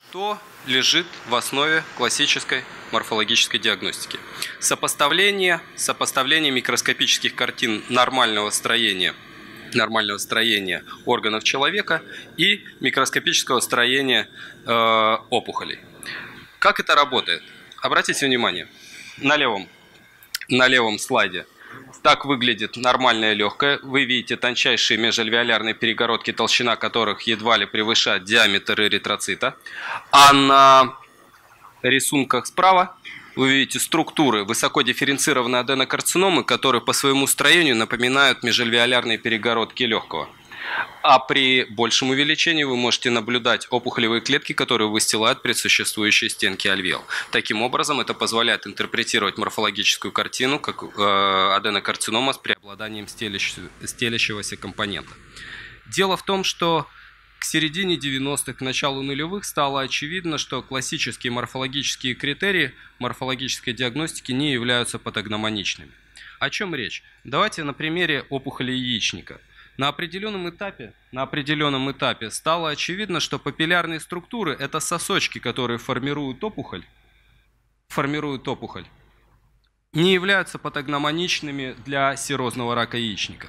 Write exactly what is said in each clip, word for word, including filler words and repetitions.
Что лежит в основе классической морфологической диагностики? Сопоставление, сопоставление микроскопических картин нормального строения, нормального строения органов человека и микроскопического строения э, опухолей. Как это работает? Обратите внимание, на левом, на левом слайде так выглядит нормальное легкое. Вы видите тончайшие межальвеолярные перегородки, толщина которых едва ли превышает диаметр эритроцита. А на рисунках справа вы видите структуры высокодифференцированной аденокарциномы, которые по своему строению напоминают межальвеолярные перегородки легкого. А при большем увеличении вы можете наблюдать опухолевые клетки, которые выстилают предсуществующие стенки альвеол. Таким образом, это позволяет интерпретировать морфологическую картину как э, аденокарцинома с преобладанием стелящегося компонента. Дело в том, что к середине девяностых, к началу нулевых стало очевидно, что классические морфологические критерии морфологической диагностики не являются патогномоничными. О чем речь? Давайте на примере опухоли яичника. На определенном этапе, на определенном этапе стало очевидно, что папиллярные структуры – это сосочки, которые формируют опухоль, формируют опухоль, не являются патогномоничными для серозного рака яичника.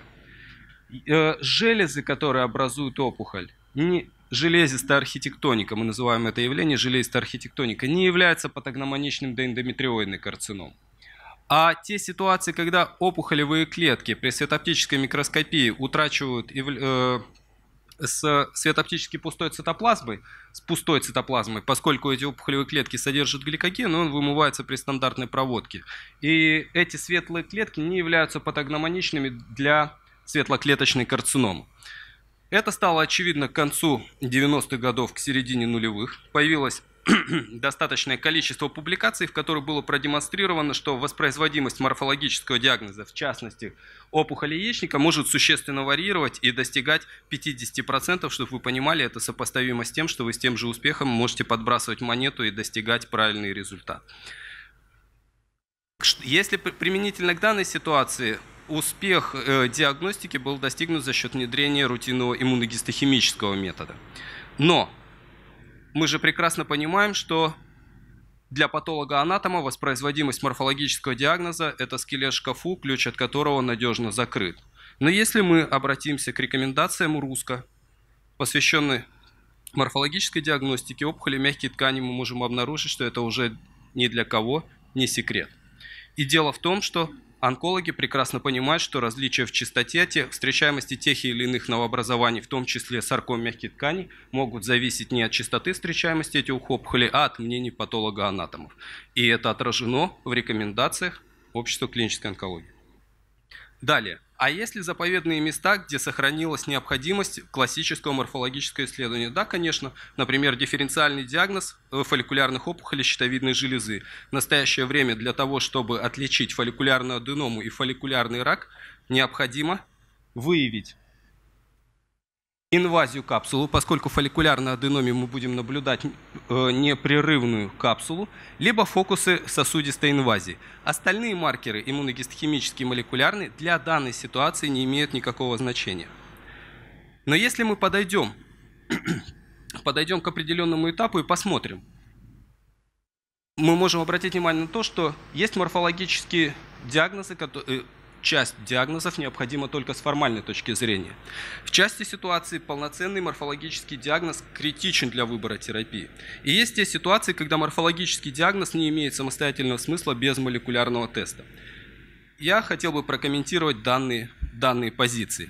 Железы, которые образуют опухоль, не, железистая архитектоника, мы называем это явление железистая архитектоника, не является патогномоничным для эндометриоидной карциномы. А те ситуации, когда опухолевые клетки при светооптической микроскопии утрачивают э, с светооптически пустой цитоплазмой, с пустой цитоплазмой, поскольку эти опухолевые клетки содержат гликоген, он вымывается при стандартной проводке. И эти светлые клетки не являются патогномоничными для светлоклеточной карциномы. Это стало очевидно к концу девяностых годов, к середине нулевых. Появилось достаточное количество публикаций, в которых было продемонстрировано, что воспроизводимость морфологического диагноза, в частности опухоли яичника, может существенно варьировать и достигать пятидесяти процентов, чтобы вы понимали, это сопоставимо с тем, что вы с тем же успехом можете подбрасывать монету и достигать правильный результат. Если применительно к данной ситуации, успех э, диагностики был достигнут за счет внедрения рутинного иммуногистохимического метода. Но мы же прекрасно понимаем, что для патолога-анатома воспроизводимость морфологического диагноза – это скелет в шкафу, ключ от которого надежно закрыт. Но если мы обратимся к рекомендациям РУСКО, посвященной морфологической диагностике опухоли мягких тканей, мы можем обнаружить, что это уже ни для кого не секрет. И дело в том, что онкологи прекрасно понимают, что различия в частоте, встречаемости тех или иных новообразований, в том числе сарком мягких тканей, могут зависеть не от частоты встречаемости этих опухолей, а от мнений патолога-анатомов. И это отражено в рекомендациях Общества клинической онкологии. Далее. А есть ли заповедные места, где сохранилась необходимость классического морфологического исследования? Да, конечно. Например, дифференциальный диагноз фолликулярных опухолей щитовидной железы. В настоящее время для того, чтобы отличить фолликулярную аденому и фолликулярный рак, необходимо выявить инвазию капсулу, поскольку в фолликулярной аденоме мы будем наблюдать э, непрерывную капсулу, либо фокусы сосудистой инвазии. Остальные маркеры, иммуногистохимические и молекулярные, для данной ситуации не имеют никакого значения. Но если мы подойдем, подойдем к определенному этапу и посмотрим, мы можем обратить внимание на то, что есть морфологические диагнозы, которые... Часть диагнозов необходима только с формальной точки зрения. В части ситуации полноценный морфологический диагноз критичен для выбора терапии. И есть те ситуации, когда морфологический диагноз не имеет самостоятельного смысла без молекулярного теста. Я хотел бы прокомментировать данные, данные позиции.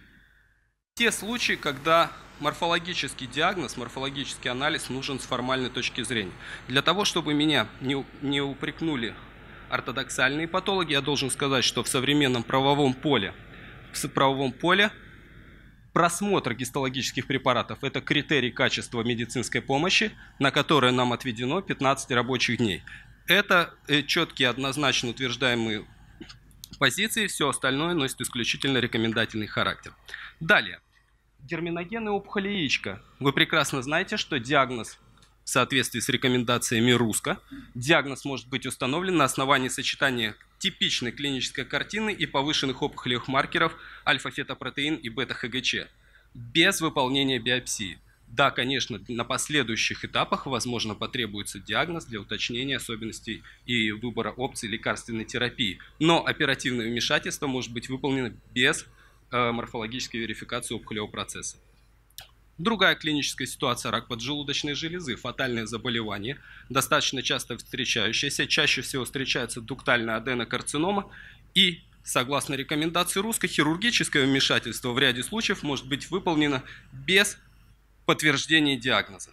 Те случаи, когда морфологический диагноз, морфологический анализ нужен с формальной точки зрения. Для того, чтобы меня не, не упрекнули ортодоксальные патологи, я должен сказать, что в современном правовом поле, в правовом поле просмотр гистологических препаратов – это критерий качества медицинской помощи, на которое нам отведено пятнадцать рабочих дней. Это четкие, однозначно утверждаемые позиции, все остальное носит исключительно рекомендательный характер. Далее. Герминогенные опухоли яичка. Вы прекрасно знаете, что диагноз в соответствии с рекомендациями РУСКО, диагноз может быть установлен на основании сочетания типичной клинической картины и повышенных опухолевых маркеров альфа-фетопротеин и бета-ХГЧ без выполнения биопсии. Да, конечно, на последующих этапах, возможно, потребуется диагноз для уточнения особенностей и выбора опций лекарственной терапии. Но оперативное вмешательство может быть выполнено без э, морфологической верификации опухолевого процесса. Другая клиническая ситуация – рак поджелудочной железы, фатальное заболевание, достаточно часто встречающееся, чаще всего встречается дуктальная аденокарцинома и, согласно рекомендации русской, хирургическое вмешательство в ряде случаев может быть выполнено без подтверждения диагноза.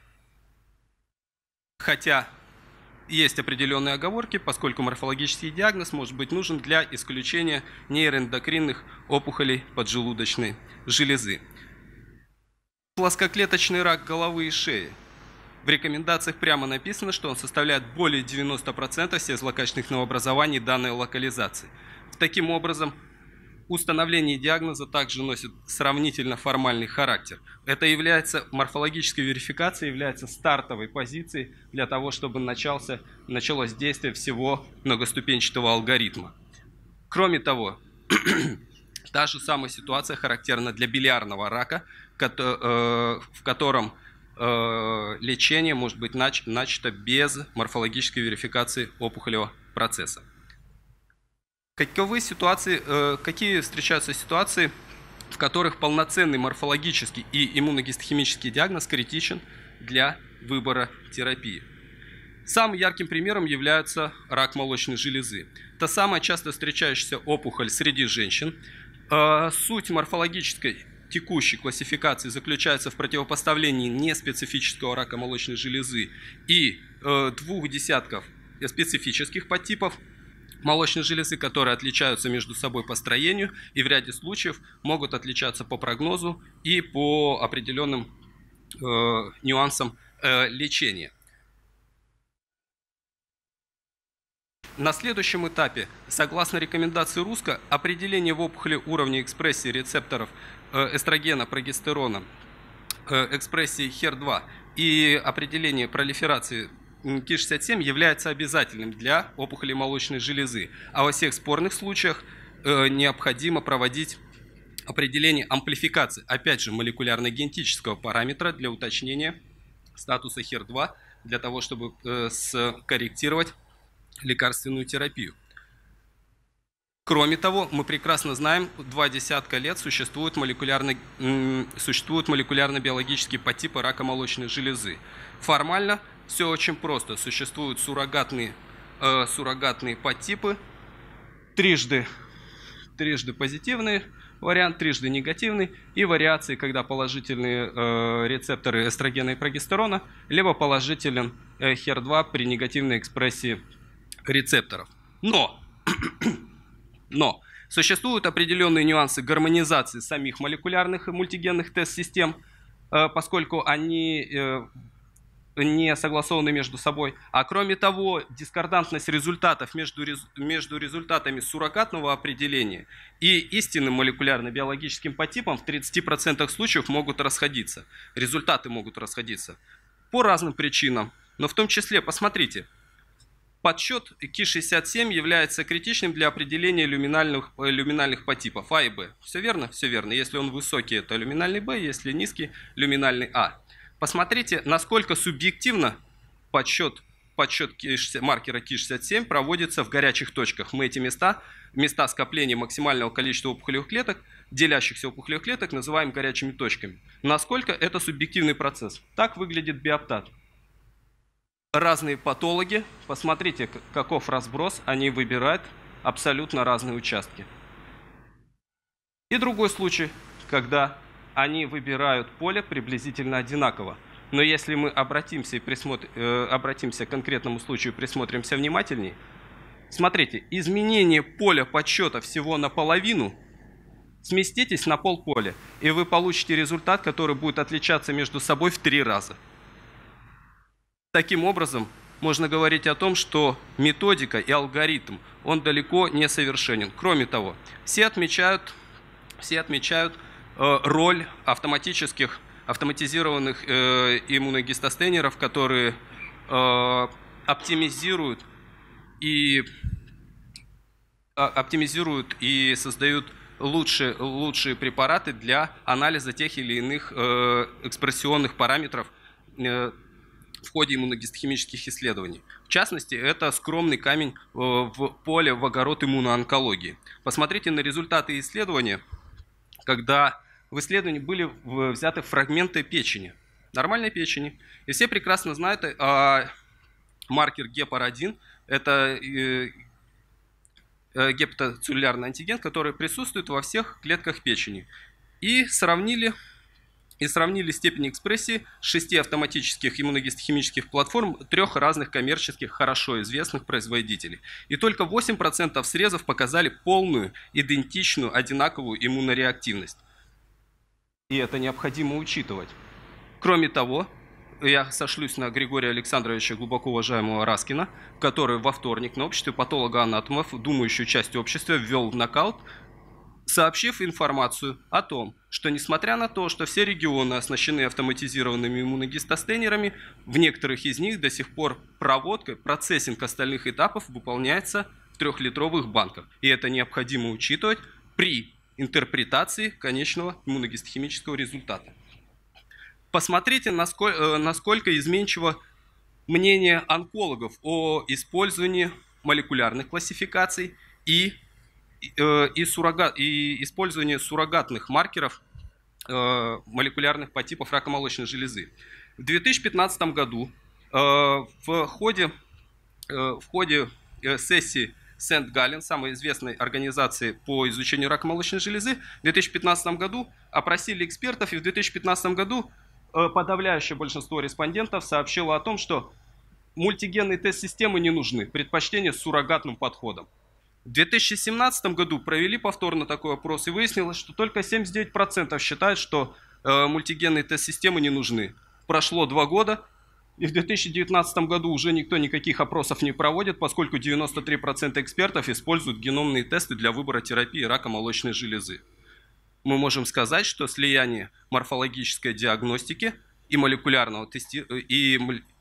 Хотя есть определенные оговорки, поскольку морфологический диагноз может быть нужен для исключения нейроэндокринных опухолей поджелудочной железы. Плоскоклеточный рак головы и шеи. В рекомендациях прямо написано, что он составляет более девяноста процентов всех злокачественных новообразований данной локализации. Таким образом, установление диагноза также носит сравнительно формальный характер. Это является, морфологической верификацией является стартовой позицией для того, чтобы начался, началось действие всего многоступенчатого алгоритма. Кроме того, та же самая ситуация характерна для билиарного рака, в котором лечение может быть начато без морфологической верификации опухолевого процесса. Каковы ситуации, э, какие встречаются ситуации, в которых полноценный морфологический и иммуногистохимический диагноз критичен для выбора терапии? Самым ярким примером является рак молочной железы. Это самая часто встречающаяся опухоль среди женщин. Э, суть морфологической текущей классификации заключается в противопоставлении неспецифического рака молочной железы и э, двух десятков специфических подтипов молочной железы, которые отличаются между собой по строению и в ряде случаев могут отличаться по прогнозу и по определенным э, нюансам э, лечения. На следующем этапе, согласно рекомендации РУСКО, определение в опухоли уровня экспрессии рецепторов э, эстрогена, прогестерона, э, экспрессии хер два и определение пролиферации ки шестьдесят семь является обязательным для опухоли молочной железы, а во всех спорных случаях э, необходимо проводить определение амплификации, опять же, молекулярно-генетического параметра для уточнения статуса хер два, для того, чтобы э, скорректировать лекарственную терапию. Кроме того, мы прекрасно знаем, два десятка лет существуют молекулярно, существуют молекулярно-биологические подтипы рака молочной железы. Формально все очень просто. Существуют суррогатные, э, суррогатные подтипы, трижды, трижды позитивный вариант, трижды негативный, и вариации, когда положительные э, рецепторы эстрогена и прогестерона, либо положителен э, хер два при негативной экспрессии рецепторов. Но, но существуют определенные нюансы гармонизации самих молекулярных и мультигенных тест-систем, э, поскольку они э, не согласованы между собой. А кроме того, дискордантность результатов между, между результатами суррогатного определения и истинным молекулярно-биологическим подтипом в тридцати процентах случаев могут расходиться. Результаты могут расходиться по разным причинам. Но в том числе, посмотрите, подсчет ки шестьдесят семь является критичным для определения люминальных, люминальных подтипов А и Б. Все верно? Все верно. Если он высокий, это люминальный Б, если низкий, люминальный А. Посмотрите, насколько субъективно подсчет, подсчет маркера ки шестьдесят семь проводится в горячих точках. Мы эти места, места скопления максимального количества опухолевых клеток, делящихся опухолевых клеток, называем горячими точками. Насколько это субъективный процесс? Так выглядит биоптат. Разные патологи, посмотрите, каков разброс, они выбирают абсолютно разные участки. И другой случай, когда они выбирают поле приблизительно одинаково. Но если мы обратимся, и присмотр... э, обратимся к конкретному случаю и присмотримся внимательнее, смотрите, изменение поля подсчета всего наполовину, сместитесь на полполя, и вы получите результат, который будет отличаться между собой в три раза. Таким образом, можно говорить о том, что методика и алгоритм, он далеко не совершенен. Кроме того, все отмечают, все отмечают роль автоматических, автоматизированных э, иммуногистостейнеров, которые э, оптимизируют, и, э, оптимизируют и создают лучшие, лучшие препараты для анализа тех или иных э, экспрессионных параметров э, в ходе иммуногистохимических исследований. В частности, это скромный камень э, в поле в огород иммуноонкологии. Посмотрите на результаты исследования, когда в исследовании были взяты фрагменты печени, нормальной печени. И все прекрасно знают о маркер гепар один, это э, гепатоцеллюлярный антиген, который присутствует во всех клетках печени. И сравнили, и сравнили степень экспрессии шести автоматических иммуногистохимических платформ трех разных коммерческих, хорошо известных производителей. И только восемь процентов срезов показали полную, идентичную, одинаковую иммунореактивность. И это необходимо учитывать. Кроме того, я сошлюсь на Григория Александровича, глубоко уважаемого Раскина, который во вторник на обществе патологоанатомов, думающую часть общества, ввел в нокаут, сообщив информацию о том, что несмотря на то, что все регионы оснащены автоматизированными иммуногистостейнерами, в некоторых из них до сих пор проводка, процессинг остальных этапов выполняется в трехлитровых банках. И это необходимо учитывать при интерпретации конечного иммуногистохимического результата. Посмотрите, насколько, насколько изменчиво мнение онкологов о использовании молекулярных классификаций и, и, суррогат, и использовании суррогатных маркеров молекулярных подтипов рака молочной железы. В две тысячи пятнадцатом году в ходе, в ходе сессии Сент-Галлен, самой известной организации по изучению рака молочной железы, в две тысячи пятнадцатом году опросили экспертов, и в две тысячи пятнадцатом году подавляющее большинство респондентов сообщило о том, что мультигенные тест-системы не нужны, предпочтение с суррогатным подходом. В две тысячи семнадцатом году провели повторно такой опрос, и выяснилось, что только семьдесят девять процентов считают, что э, мультигенные тест-системы не нужны. Прошло два года, и в две тысячи девятнадцатом году уже никто никаких опросов не проводит, поскольку девяносто три процента экспертов используют геномные тесты для выбора терапии рака молочной железы. Мы можем сказать, что слияние морфологической диагностики и молекулярного, тести... и...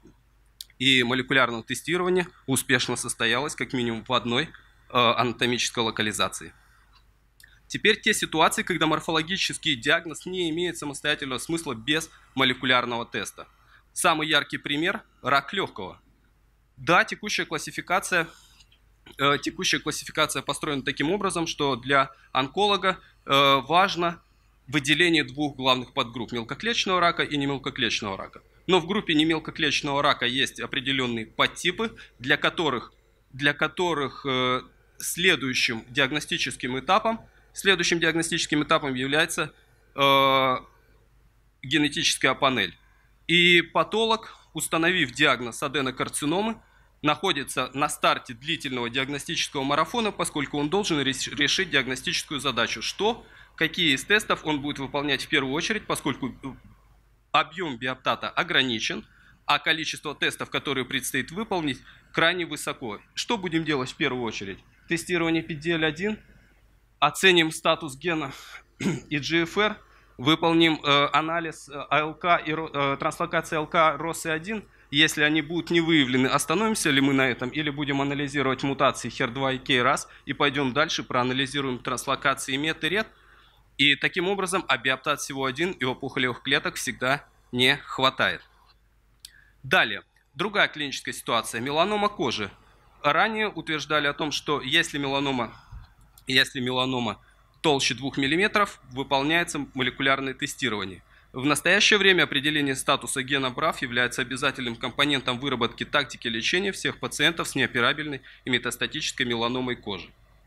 И молекулярного тестирования успешно состоялось как минимум в одной э, анатомической локализации. Теперь те ситуации, когда морфологический диагноз не имеет самостоятельного смысла без молекулярного теста. Самый яркий пример – рак легкого. Да, текущая классификация, э, текущая классификация построена таким образом, что для онколога э, важно выделение двух главных подгрупп – мелкоклеточного рака и немелкоклеточного рака. Но в группе немелкоклеточного рака есть определенные подтипы, для которых, для которых э, следующим диагностическим этапом, следующим диагностическим этапом является э, генетическая панель. И патолог, установив диагноз аденокарциномы, находится на старте длительного диагностического марафона, поскольку он должен решить диагностическую задачу, что, какие из тестов он будет выполнять в первую очередь, поскольку объем биоптата ограничен, а количество тестов, которые предстоит выполнить, крайне высоко. Что будем делать в первую очередь? Тестирование пи ди эл один, оценим статус гена и джи эф ар, выполним э, анализ АЛК и э, транслокации АЛК РОС один. Если они будут не выявлены, остановимся ли мы на этом или будем анализировать мутации хер два и кей раз и пойдем дальше, проанализируем транслокации МЕТ и РЕТ. И таким образом, а биоптат всего один, и опухолевых клеток всегда не хватает. Далее, другая клиническая ситуация – меланома кожи. Ранее утверждали о том, что если меланома, если меланома толще двух миллиметров, выполняется молекулярное тестирование. В настоящее время определение статуса гена брав является обязательным компонентом выработки тактики лечения всех пациентов с неоперабельной и метастатической меланомой кожи.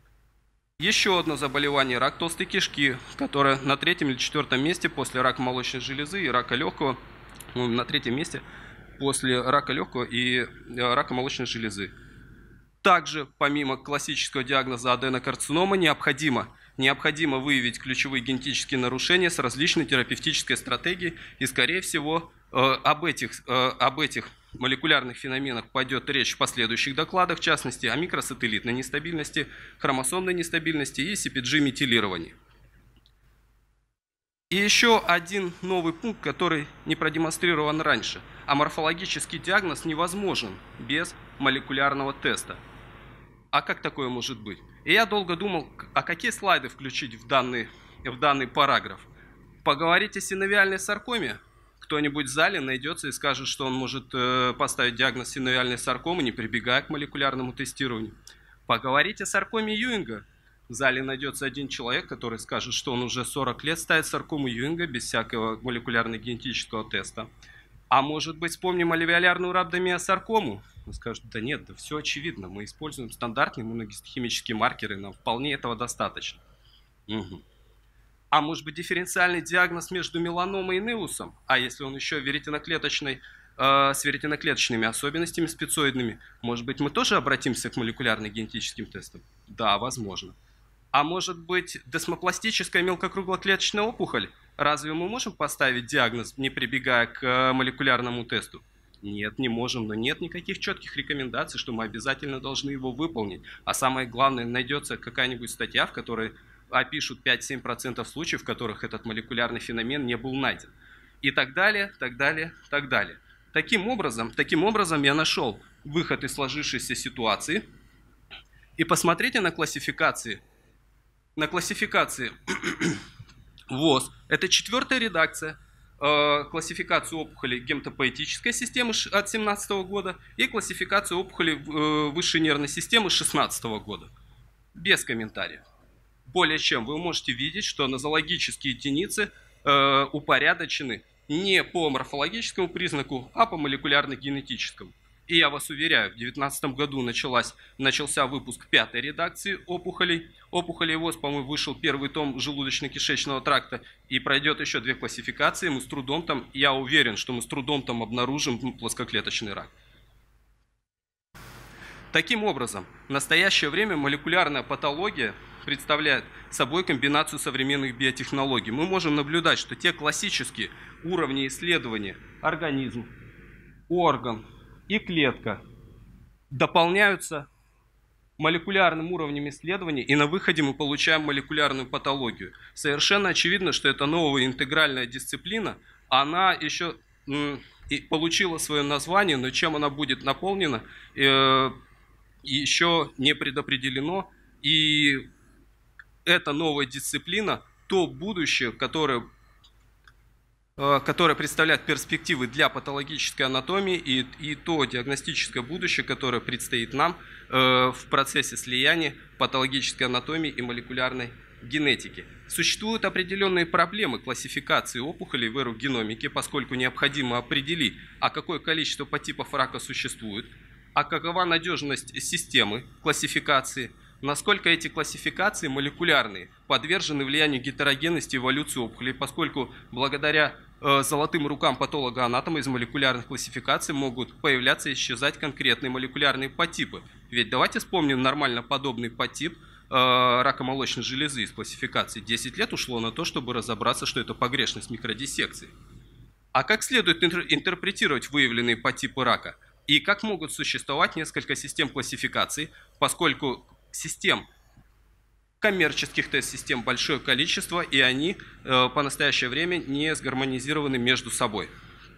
Еще одно заболевание – рак толстой кишки, которое на третьем или четвертом месте после рака молочной железы и рака легкого, ну, на третьем месте после рака легкого и рака молочной железы. Также, помимо классического диагноза аденокарцинома, необходимо, необходимо выявить ключевые генетические нарушения с различной терапевтической стратегией, и, скорее всего, э, об, этих, э, об этих молекулярных феноменах пойдет речь в последующих докладах, в частности, о микросателлитной нестабильности, хромосомной нестабильности и си пи джи-метилировании. И еще один новый пункт, который не продемонстрирован раньше. А морфологический диагноз невозможен без молекулярного теста. А как такое может быть? И я долго думал, а какие слайды включить в данный, в данный параграф. Поговорить о синовиальной саркоме? Кто-нибудь в зале найдется и скажет, что он может э, поставить диагноз синовиальной саркомы, не прибегая к молекулярному тестированию. Поговорить о саркоме Юинга? В зале найдется один человек, который скажет, что он уже сорок лет ставит саркому Юинга без всякого молекулярно-генетического теста. А может быть, вспомним альвеолярную рhabdomyosаркому? Он скажет, да нет, да все очевидно, мы используем стандартные иммуногистохимические маркеры, нам вполне этого достаточно. Угу. А может быть, дифференциальный диагноз между меланомой и неусом? А если он еще веретиноклеточной, э, с веретиноклеточными особенностями спецоидными, может быть, мы тоже обратимся к молекулярно-генетическим тестам? Да, возможно. А может быть, десмопластическая мелкокруглоклеточная опухоль? Разве мы можем поставить диагноз, не прибегая к молекулярному тесту? Нет, не можем, но нет никаких четких рекомендаций, что мы обязательно должны его выполнить. А самое главное, найдется какая-нибудь статья, в которой опишут пять-семь процентов случаев, в которых этот молекулярный феномен не был найден. И так далее, так далее, так далее. Таким образом, таким образом я нашел выход из сложившейся ситуации. И посмотрите на классификации. На классификации ВОЗ. Это четвертая редакция. Классификацию опухолей гематопоэтической системы от две тысячи семнадцатого года и классификацию опухолей высшей нервной системы две тысячи шестнадцатого года. Без комментариев. Более чем вы можете видеть, что нозологические единицы э, упорядочены не по морфологическому признаку, а по молекулярно-генетическому. И я вас уверяю, в две тысячи девятнадцатом году началась, начался выпуск пятой редакции опухолей. Опухолей ВОЗ, по-моему, вышел первый том желудочно-кишечного тракта, и пройдет еще две классификации. Мы с трудом там, я уверен, что мы с трудом там обнаружим плоскоклеточный рак. Таким образом, в настоящее время молекулярная патология представляет собой комбинацию современных биотехнологий. Мы можем наблюдать, что те классические уровни исследования организм, орган и клетка дополняются молекулярным уровнем исследования, и на выходе мы получаем молекулярную патологию. Совершенно очевидно, что это новая интегральная дисциплина, она еще м, и получила свое название, но чем она будет наполнена, э, еще не предопределено. И эта новая дисциплина, то будущее, которое, которое представляет перспективы для патологической анатомии, и, и то диагностическое будущее, которое предстоит нам э, в процессе слияния патологической анатомии и молекулярной генетики. Существуют определенные проблемы классификации опухолей в эру геномики, поскольку необходимо определить, а какое количество подтипов рака существует, а какова надежность системы классификации, насколько эти классификации молекулярные, подвержены влиянию гетерогенности эволюции опухолей, поскольку благодаря э, золотым рукам патолога-анатома из молекулярных классификаций могут появляться и исчезать конкретные молекулярные подтипы. Ведь давайте вспомним нормально подобный подтип э, рака молочной железы из классификации. десять лет ушло на то, чтобы разобраться, что это погрешность микродиссекции. А как следует интерпретировать выявленные подтипы рака? И как могут существовать несколько систем классификации, поскольку систем, коммерческих тест-систем большое количество, и они э, по настоящее время не сгармонизированы между собой.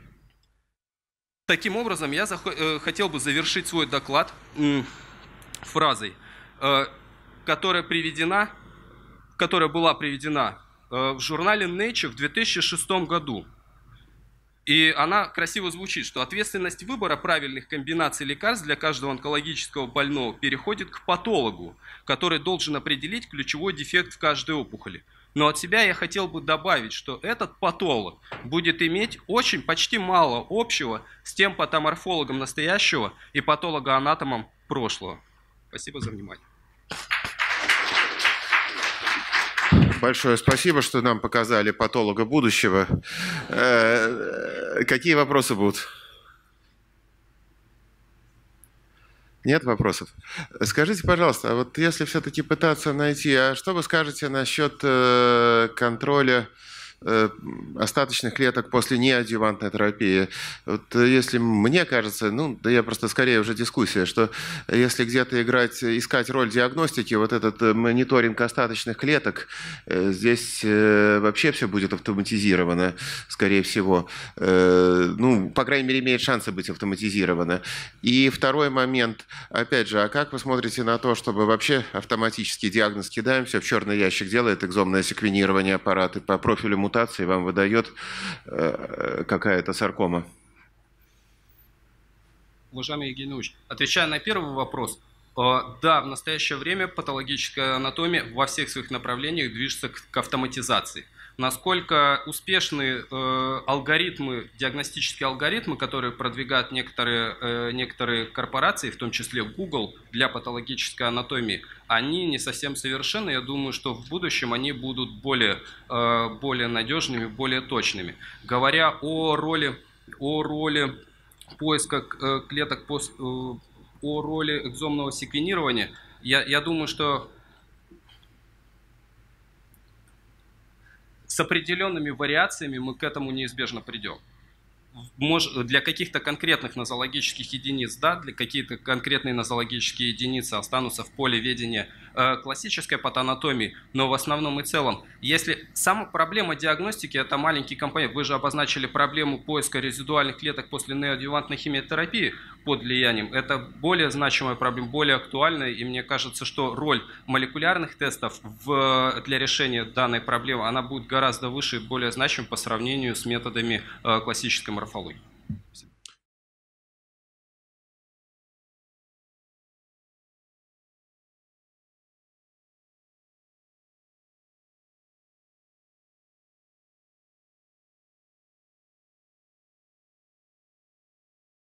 Таким образом, я э, хотел бы завершить свой доклад э, фразой, э, которая, приведена, которая была приведена э, в журнале Nature в две тысячи шестом году. И она красиво звучит, что ответственность выбора правильных комбинаций лекарств для каждого онкологического больного переходит к патологу, который должен определить ключевой дефект в каждой опухоли. Но от себя я хотел бы добавить, что этот патолог будет иметь очень почти мало общего с тем патоморфологом настоящего и патологоанатомом прошлого. Спасибо за внимание. Большое спасибо, что нам показали патолога будущего. Какие вопросы будут? Нет вопросов? Скажите, пожалуйста, а вот если все-таки пытаться найти, а что вы скажете насчет контроля э, остаточных клеток после неадъювантной терапии. Вот, если мне кажется, ну, да я просто скорее уже дискуссия, что если где-то играть, искать роль диагностики, вот этот мониторинг остаточных клеток, э, здесь э, вообще все будет автоматизировано, скорее всего. Э, ну, по крайней мере, имеет шансы быть автоматизировано. И второй момент, опять же, а как вы смотрите на то, чтобы вообще автоматический диагноз кидаем, все в черный ящик делает экзомное секвенирование аппарата по профилю мутации, вам выдает э, какая-то саркома? Уважаемый Евгений Ильич, отвечая на первый вопрос, э, да, в настоящее время патологическая анатомия во всех своих направлениях движется к, к автоматизации. Насколько успешны э, алгоритмы, диагностические алгоритмы, которые продвигают некоторые, э, некоторые корпорации, в том числе Google, для патологической анатомии, они не совсем совершенны. Я думаю, что в будущем они будут более, э, более надежными, более точными. Говоря о роли, о роли поиска э, клеток, по, э, о роли экзомного секвенирования, я, я думаю, что с определенными вариациями мы к этому неизбежно придем. Может, для каких-то конкретных нозологических единиц, да, для каких-то конкретные нозологические единицы останутся в поле ведения э, классической патанатомии, но в основном и целом, если сама проблема диагностики, это маленький компонент, вы же обозначили проблему поиска резидуальных клеток после неоадъювантной химиотерапии под влиянием, это более значимая проблема, более актуальная, и мне кажется, что роль молекулярных тестов в, для решения данной проблемы, она будет гораздо выше и более значимой по сравнению с методами э, классической морфологии.